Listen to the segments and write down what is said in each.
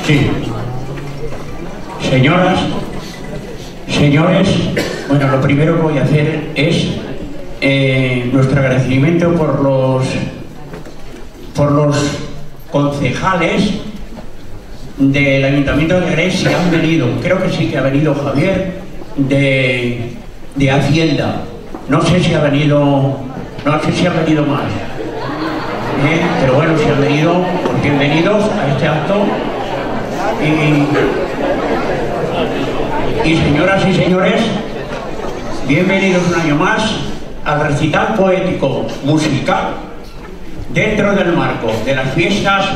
Sí. Señoras, señores, bueno, lo primero que voy a hacer es nuestro agradecimiento por los concejales del Ayuntamiento de Gres, si han venido. Creo que sí que ha venido Javier de Hacienda. No sé si ha venido más. Pero bueno, si han venido, pues bienvenidos a este acto. Y señoras y señores, bienvenidos un año más al recital poético musical dentro del marco de las fiestas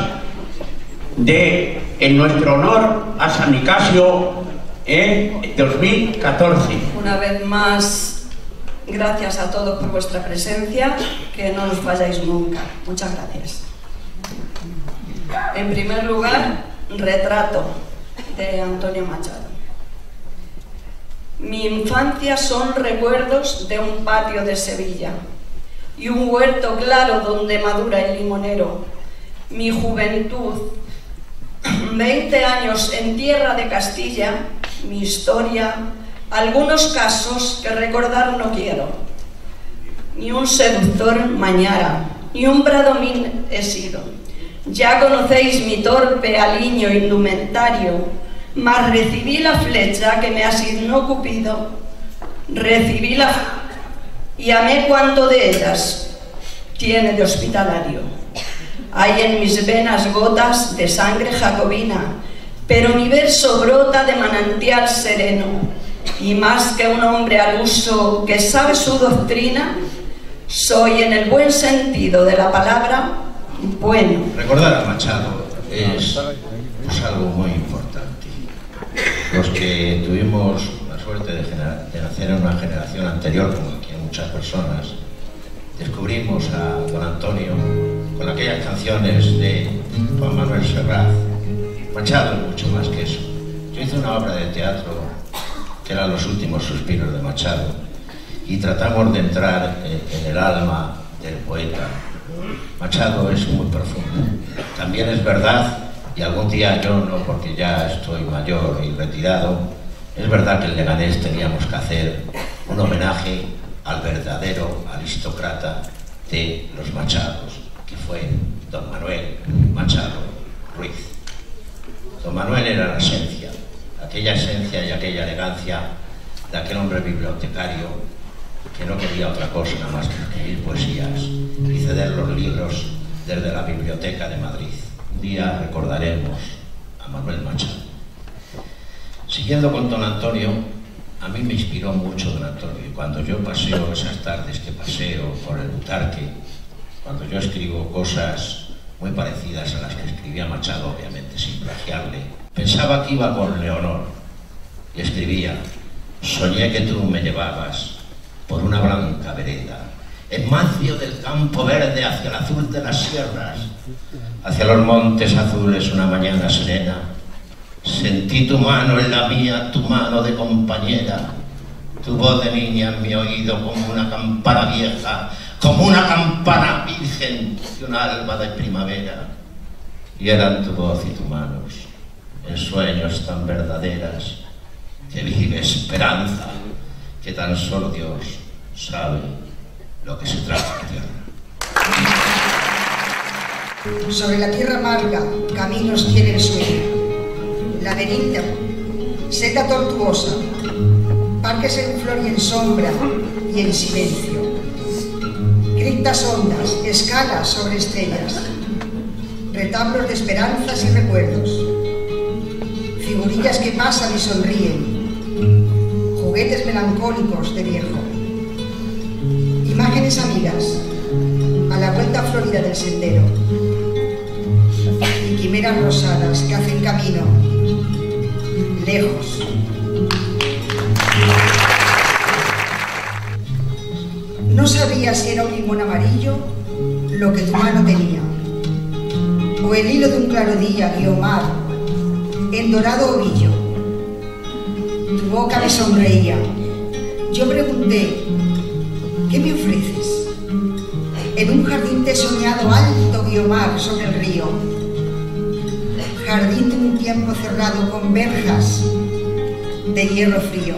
en nuestro honor a San Nicasio en 2014. Una vez más, gracias a todos por vuestra presencia, que no nos falláis nunca. Muchas gracias. En primer lugar, retrato de Antonio Machado. Mi infancia son recuerdos de un patio de Sevilla y un huerto claro donde madura el limonero. Mi juventud, 20 años en tierra de Castilla, mi historia, algunos casos que recordar no quiero. Ni un seductor mañara, ni un bradomín he sido. Ya conocéis mi torpe aliño indumentario, mas recibí la flecha que me asignó Cupido, y amé cuanto de ellas tiene de hospitalario. Hay en mis venas gotas de sangre jacobina, pero mi verso brota de manantial sereno, y más que un hombre al uso que sabe su doctrina, soy en el buen sentido de la palabra bueno. Recordar a Machado es algo muy importante. Los que tuvimos la suerte de nacer en una generación anterior, como aquí hay muchas personas, descubrimos a don Antonio con aquellas canciones de Juan Manuel Serrat. Machado es mucho más que eso. Yo hice una obra de teatro que eran Los últimos suspiros de Machado, y tratamos de entrar en el alma del poeta. Machado es muy profundo. También es verdad, y algún día yo no, porque ya estoy mayor y retirado, es verdad que en Leganés teníamos que hacer un homenaje al verdadero aristócrata de los Machados, que fue don Manuel Machado Ruiz. Don Manuel era la esencia, aquella esencia y aquella elegancia de aquel hombre bibliotecario que no quería otra cosa nada más que escribir poesías y ceder los libros desde la Biblioteca de Madrid. Un día recordaremos a Manuel Machado. Siguiendo con don Antonio, a mí me inspiró mucho don Antonio, y cuando yo paseo esas tardes que paseo por el Butarque, cuando yo escribo cosas muy parecidas a las que escribía Machado, obviamente sin plagiarle, pensaba que iba con Leonor y escribía: soñé que tú me llevabas por una blanca vereda, en medio del campo verde, hacia el azul de las sierras, hacia los montes azules una mañana serena. Sentí tu mano en la mía, tu mano de compañera, tu voz de niña en mi oído como una campana vieja, como una campana virgen de un alba de primavera. Y eran tu voz y tus manos, en sueños tan verdaderas, que vive esperanza, que tan solo Dios sabe lo que se trata de tierra. Sobre la tierra amarga, caminos tiene el sueño, laberinto, seta tortuosa, parques en flor y en sombra y en silencio, criptas hondas, escalas sobre estrellas, retablos de esperanzas y recuerdos, figurillas que pasan y sonríen, juguetes melancólicos de viejo, imágenes amigas a la vuelta florida del sendero, y quimeras rosadas que hacen camino lejos. No sabía si era un limón amarillo lo que tu mano tenía, o el hilo de un claro día guiomar en dorado ovillo. Tu boca me sonreía. Yo pregunté: ¿qué me ofreces? En un jardín te he soñado alto guiomar sobre el río, jardín de un tiempo cerrado con verjas de hierro frío.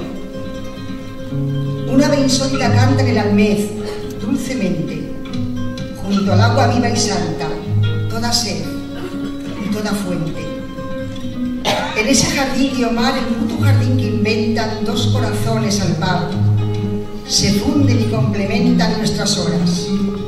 Un ave insólita canta en el almez, dulcemente, junto al agua viva y santa, toda sed y toda fuente. En ese jardín de Omar, el mutuo jardín que inventan dos corazones al par, se funden y complementan nuestras horas.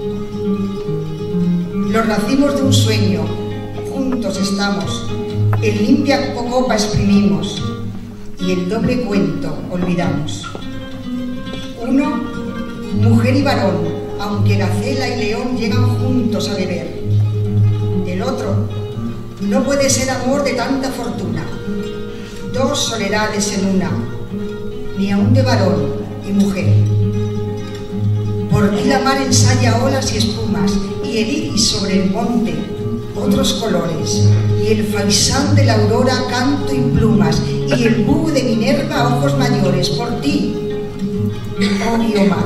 Los racimos de un sueño, juntos estamos, en limpia copa exprimimos y el doble cuento olvidamos. Uno, mujer y varón, aunque gacela y león llegan juntos a beber. El otro, no puede ser amor de tanta fortuna, dos soledades en una, ni aun de varón y mujer. Por ti la mar ensaya olas y espumas, y el iris sobre el monte, otros colores, y el faisán de la aurora canto y plumas, y el búho de Minerva ojos mayores, por ti, oh Guiomar.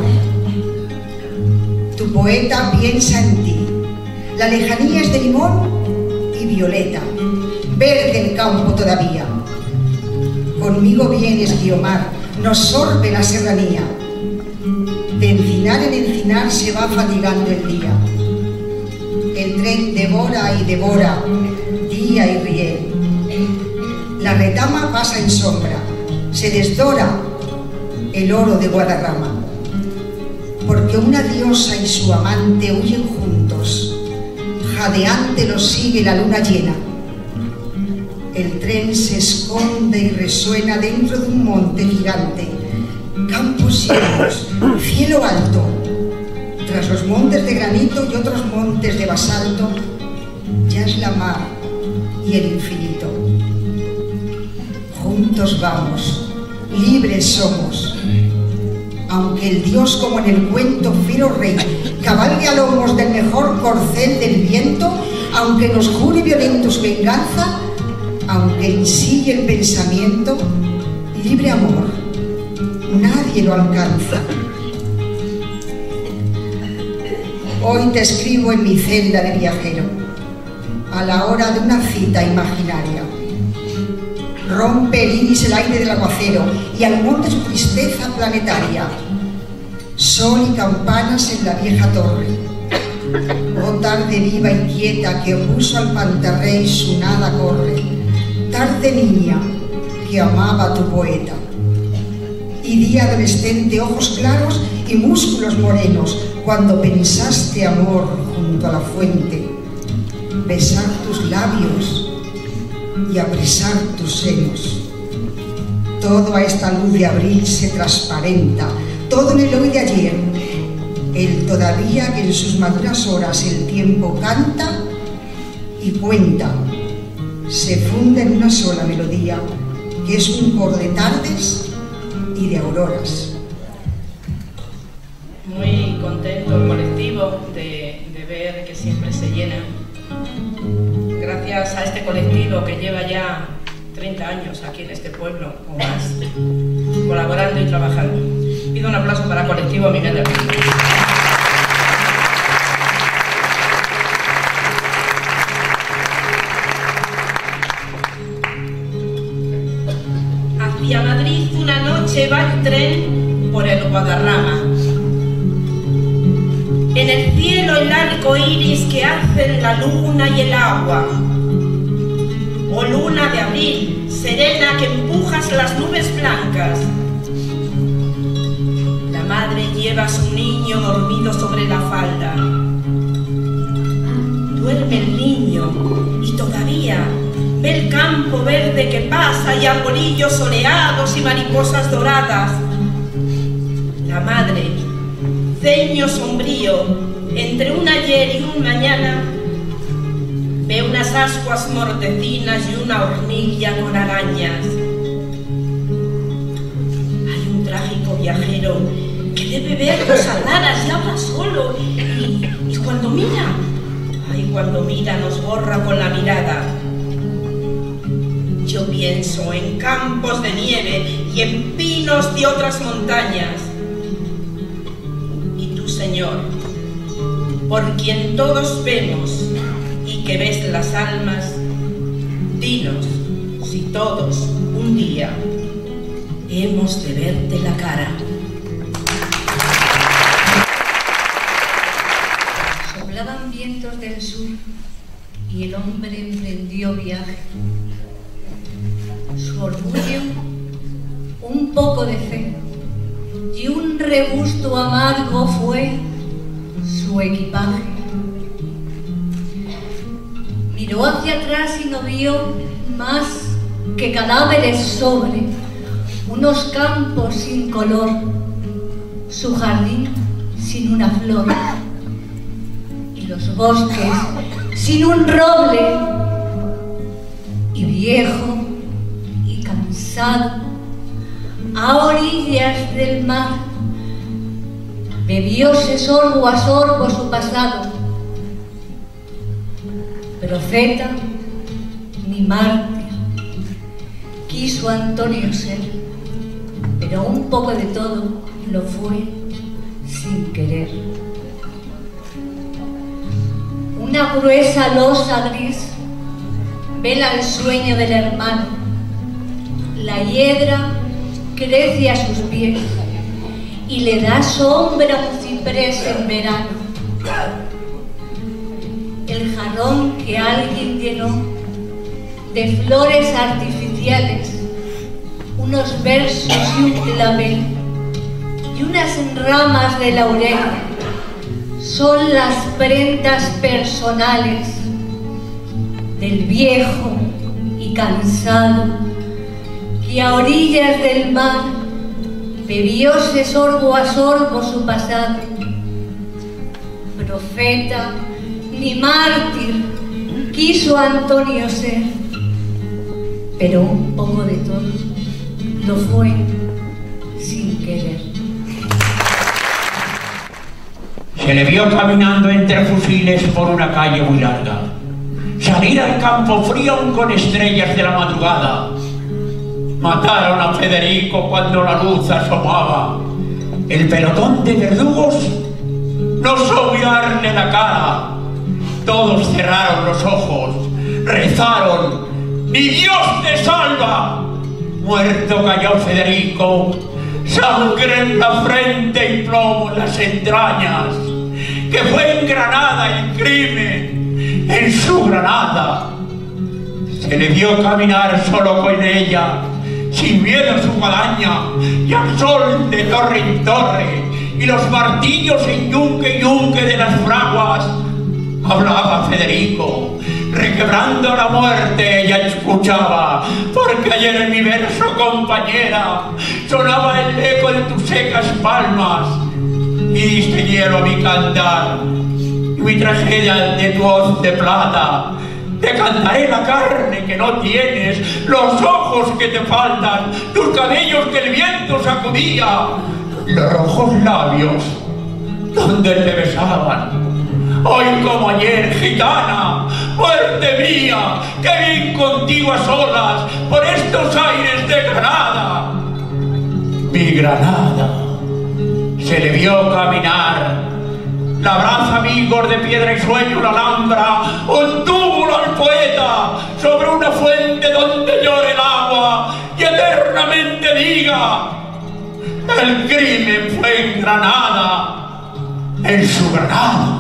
Tu poeta piensa en ti, la lejanía es de limón y violeta, verde el campo todavía. Conmigo vienes, Guiomar, nos sorbe la serranía, de encinar en encinar se va fatigando el día. El tren devora y devora, día y riel. La retama pasa en sombra, se desdora el oro de Guadarrama. Porque una diosa y su amante huyen juntos, jadeante los sigue la luna llena. El tren se esconde y resuena dentro de un monte gigante, campos llenos, cielo alto. Tras los montes de granito y otros montes de basalto, ya es la mar y el infinito. Juntos vamos, libres somos, aunque el Dios, como en el cuento, fiero rey, cabalgue a lomos del mejor corcel del viento, aunque nos jure violento su venganza, aunque ensille el pensamiento, libre amor, nadie lo alcanza. Hoy te escribo en mi celda de viajero, a la hora de una cita imaginaria. Rompe el iris el aire del aguacero y al monte su tristeza planetaria. Sol y campanas en la vieja torre. Oh tarde viva y quieta que opuso al pantarrey su nada corre. Tarde niña que amaba a tu poeta. Y día adolescente, ojos claros y músculos morenos, cuando pensaste amor junto a la fuente, besar tus labios y apresar tus senos. Todo a esta luz de abril se transparenta, todo en el hoy de ayer, el todavía que en sus maduras horas el tiempo canta y cuenta, se funde en una sola melodía, que es un coro de tardes y de auroras. Muy contento el colectivo de ver que siempre se llena. Gracias a este colectivo que lleva ya 30 años aquí en este pueblo o más, colaborando y trabajando. Pido un aplauso para el colectivo Miguel de Arturo. Hacia Madrid una noche va el tren por el Guadarrama. En el cielo el arco iris que hacen la luna y el agua. Oh luna de abril, serena que empujas las nubes blancas. La madre lleva a su niño dormido sobre la falda. Duerme el niño y todavía ve el campo verde que pasa y arbolillos soleados y mariposas doradas. La madre, ceño sombrío, entre un ayer y un mañana, ve unas ascuas mortecinas y una hornilla con arañas. Hay un trágico viajero que debe ver cosas raras y habla solo, y cuando mira nos borra con la mirada. Yo pienso en campos de nieve y en pinos de otras montañas. Y tú, Señor, por quien todos vemos y que ves las almas, Dinos si todos un día hemos de verte la cara. Soplaban vientos del sur y el hombre emprendió viaje. Su orgullo, un poco de fe y un regusto amargo fue su equipaje. Miró hacia atrás y no vio más que cadáveres sobre unos campos sin color, su jardín sin una flor y los bosques sin un roble, y viejo y cansado a orillas del mar bebióse sorbo a sorbo su pasado. Profeta ni mártir quiso Antonio ser, pero un poco de todo lo fue sin querer. Una gruesa losa gris vela el sueño del hermano. La hiedra crece a sus pies y le da sombra a un ciprés en verano. El jarrón que alguien llenó de flores artificiales, unos versos y un clavel y unas ramas de laurel son las prendas personales del viejo y cansado que a orillas del mar bebióse sorbo a sorbo su pasado. Profeta ni mártir quiso Antonio ser, pero un poco de todo lo fue sin querer. Se le vio caminando entre fusiles por una calle muy larga, salir al campo frío aún con estrellas de la madrugada. Mataron a Federico cuando la luz asomaba. El pelotón de verdugos no osó mirarle la cara. Todos cerraron los ojos, rezaron: ¡Mi Dios te salva! Muerto cayó Federico, sangre en la frente y plomo en las entrañas, que fue en Granada el crimen, en su Granada. Se le vio caminar solo con ella, sin miedo a su guadaña, y al sol de torre en torre, y los martillos en yunque y yunque de las fraguas. Hablaba Federico, requebrando la muerte, ella escuchaba, porque ayer en mi verso, compañera, sonaba el eco de tus secas palmas, y diste hielo a mi cantar, y mi tragedia de tu hoz de plata. Te cantaré la carne que no tienes, los ojos que te faltan, tus cabellos que el viento sacudía, los rojos labios donde te besaban. Hoy como ayer, gitana, muerte mía, que vine contigo a solas por estos aires de Granada. Mi Granada. Se le vio caminar, labraza amigos de piedra y sueño la alhambra, un túmulo al poeta sobre una fuente donde llore el agua y eternamente diga: el crimen fue en Granada, en su Granada.